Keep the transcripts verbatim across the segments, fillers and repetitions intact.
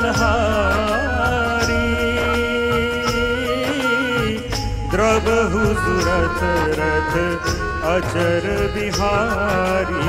बलहारी, द्रवहु सुरथ रथ अचर बिहारी।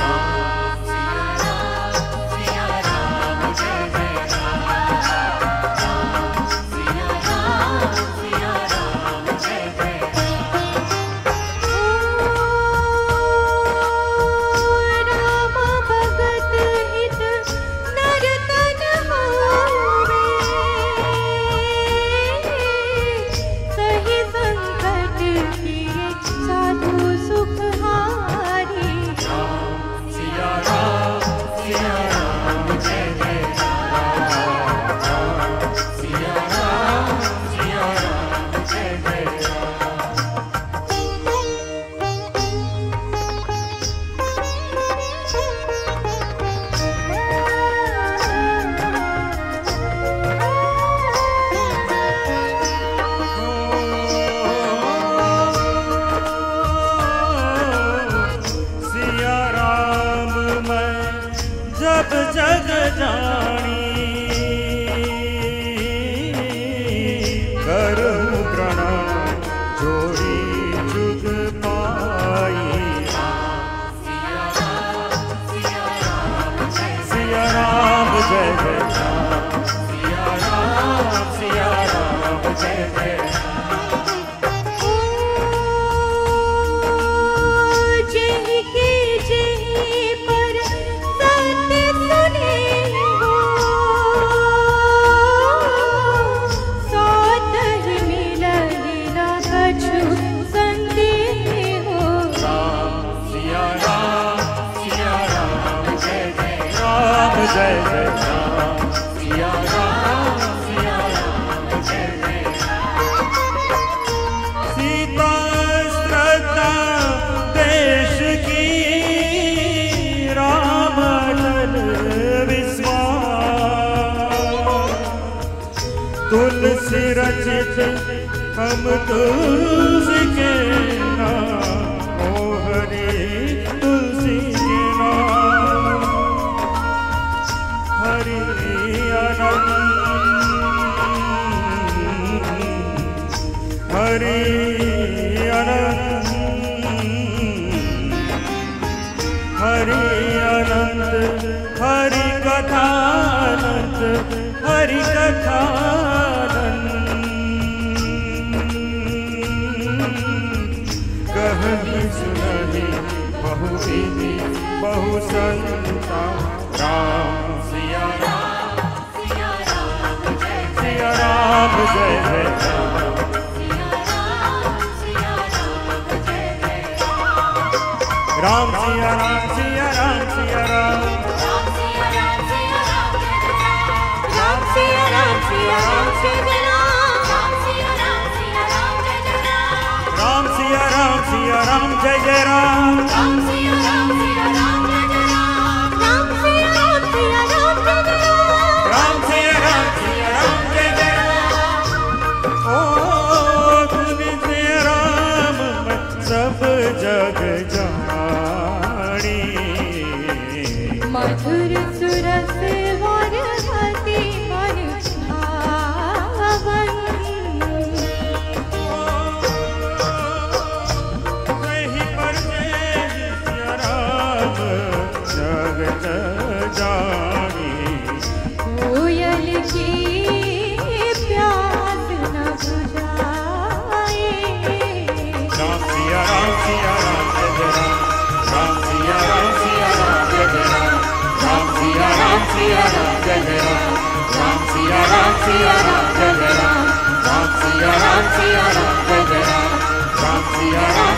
जब जग जानी करूं प्रणाम जोड़ी जुग पाई। सिया राम जय जय राम, सिया राम सिया राम जय जय। जय जय राम, सिया राम सिया राम जय जय। सीता श्रद्धा देश की, राम अटल विश्वास। तुलसी रचित हम तुलसी के नाम, ओ हरि तुलसी के नाम। हरि अनंत हरि अनंत हरि अनंत हरि कथानंत हरि कथानंत। कहहि सुनहि बहु विधि बहु संता, राम सिया राम सिया राम जय सिया राम जय जय राम, सिया राम सिया राम जय जय राम। सिया राम सिया राम सिया राम, राम सिया राम सिया राम जय जय राम। राम सिया राम सिया राम जय जय राम, राम सिया राम सिया राम जय जय राम। राम सिया राम सिया राम जय जय राम, राम सिया राम सिया राम जय जय राम। राम सिया राम सिया राम जय जय राम, राम सिया राम सिया राम जय जय राम। ओ धुन से राम मैं सब जग जानी, मधुर सुरस वर हति मन भावन। सही पर सिया राम जगत जानी, कोयल की प्यास न बुझाए। राम सिया राम सिया राम जय जय राम, राम सिया राम सिया राम जय जय राम। राम सिया राम सिया राम जय जय राम, राम सिया राम सिया राम जय जय राम। राम सिया राम सिया राम जय जय राम, राम सिया राम